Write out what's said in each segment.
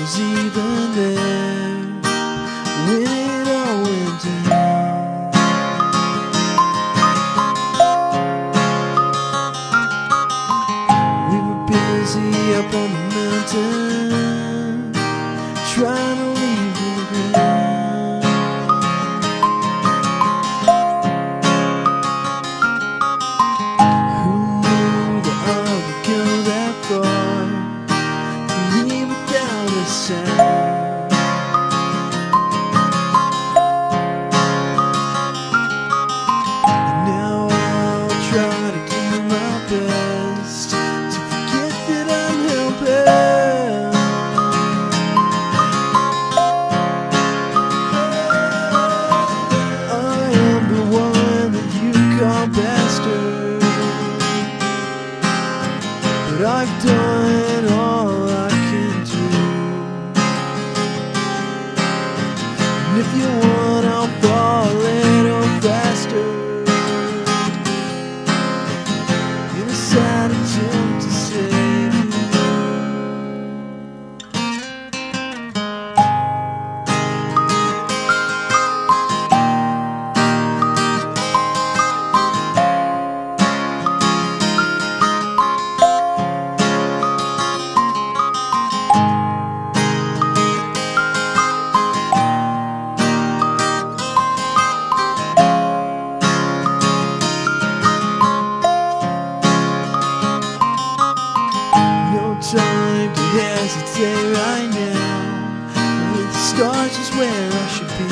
was even there when it all went down. We were busy up on the mountain, trying to leave the ground. Who knew that I would go that far, to leave without a sound? And now I'll try to do my best to forget that I'm helpless. I am the one that you call bastard, but I've done all I can do. And if you want, I'll fall a little faster in a sad attempt to save you. No time to hesitate right now. With the stars is where I should be.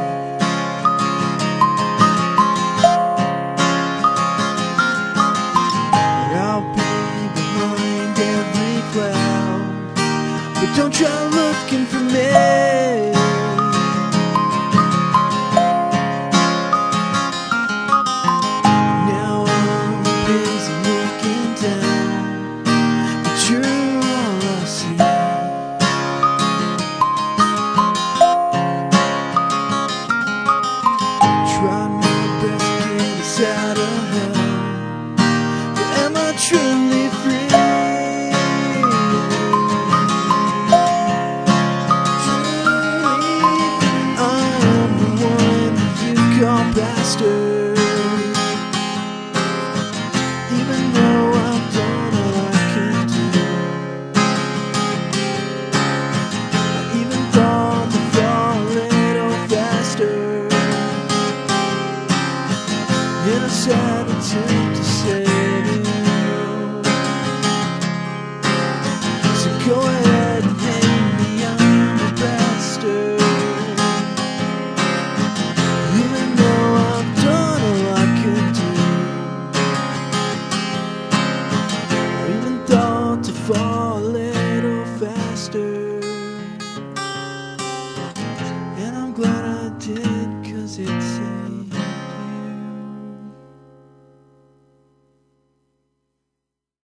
But I'll be behind every cloud, but don't try looking for me. Now I'm busy looking down, but you're all I see. Try my best to get us out of hell, but am I truly free? I am the one that you call bastard, even though I've done all I can do. I even thought to fall a little faster in a sad attempt to save you. So go ahead and hang me, I'm a bastard, even though I've done all I could do. I even thought to fall